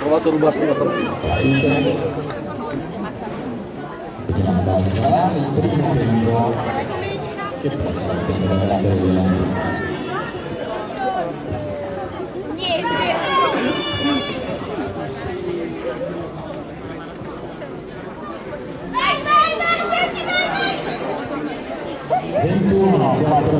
provato a rubarti una partita. Vediamo da Israele il primo tempo che possa prendere la carriera. Ventuno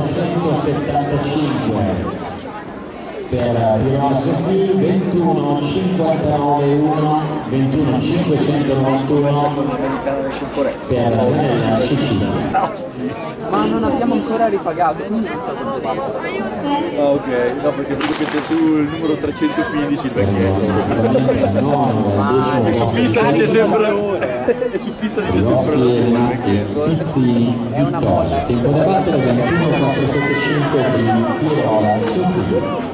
475 per Filosofi, 21 59 1, 21 591 per Zanella Sicilia. Ma non abbiamo ancora ripagato, quindi non so quanto basta. Ah, ok, no, perché vedo che c'è su il numero 315 il vecchietto. E su pista dice sempre e su pista dice sempre la Pizzi vittoria. Tempo da battere 21 475 di Pirola Sofì.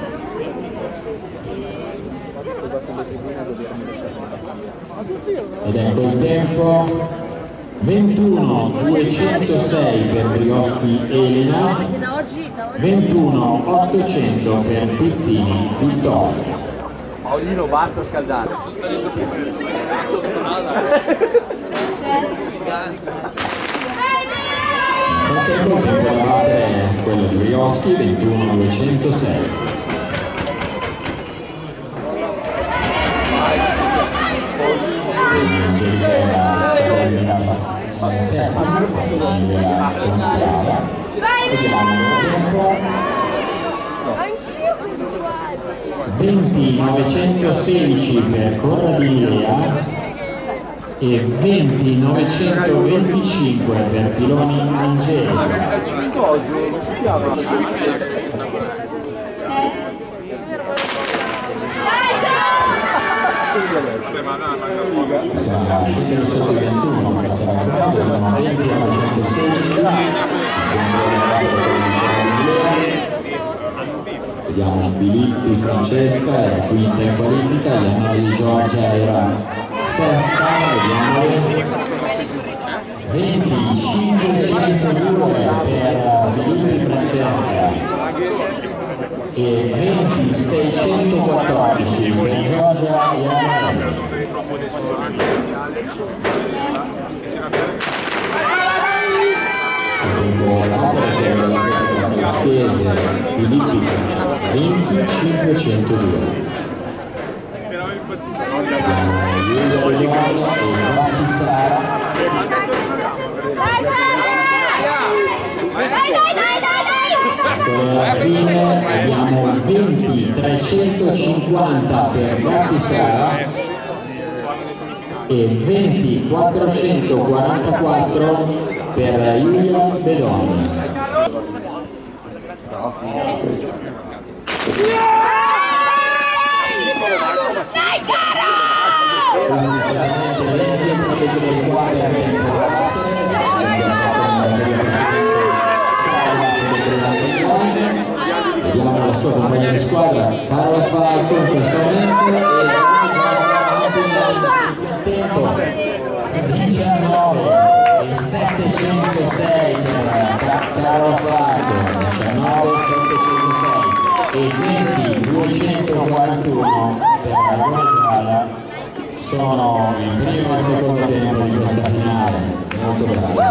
Ed ecco il tempo 21 206 per Brioschi Elena, 21 800 per Pizzini Vittoria. Paolino, basta scaldare. Sono salito più Il tempo da battere è quello di Brioschi 21 206. Anch'io così uguale. 20 916 per Corradilea e 20 925 per Piloni Angelica. Solo 21 per Sarà 20 916. Vediamo Filippi, Francesca era quinta in qualifica, Eleonora di Giorgia era sesta, vediamo 2502 per Filippi Francesca e 2614 per Giorgia e Eleonora. Filippi 2502. Abbiamo 20 350 per Gabby Sara e 20 444 per Giulia Bedoni. Dai, cara! Vediamo la sua compagna di squadra Paola Falco in questo momento e tempo 19 e 706 per Paola Falco, 19 706 e 20 241 per la Guadalajara. Sono il primo e il secondo tempo di questa finale, molto bravo.